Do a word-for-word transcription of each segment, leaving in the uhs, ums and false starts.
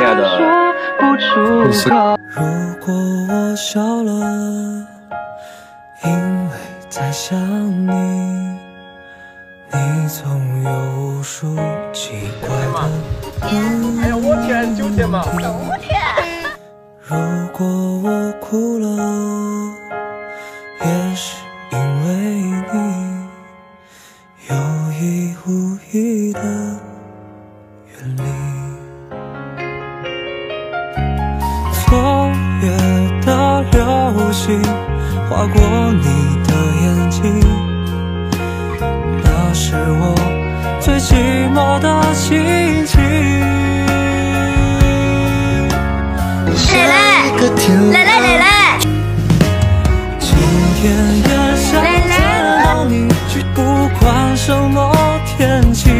爱的，不是。 如果我笑了，因为在想你，你总有无数奇怪的问题。哎呀，我天，九天嘛，九天。如果我哭了，也是因为你有意无意的远离。昨夜的流星划过你的眼睛，那是我最寂寞的心情。 蕾蕾，蕾蕾蕾蕾， 今天也想见到你，不管什么天气，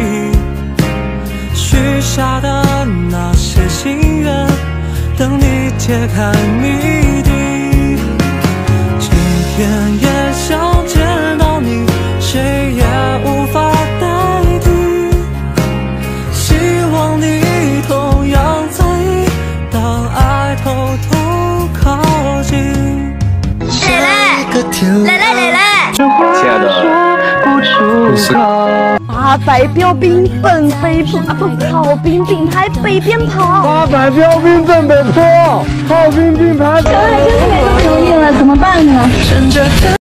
许下的那些心愿，等你揭开谜底。今天也想见到你，谁也无法代替。希望你同样在意，当爱偷偷靠近。 蕾蕾，蕾蕾蕾蕾， 亲爱的，不是。 八百标兵奔北坡，炮兵并排北边跑。 八百标兵奔北坡，炮兵并排。 小海真的没有命了，怎么办呢？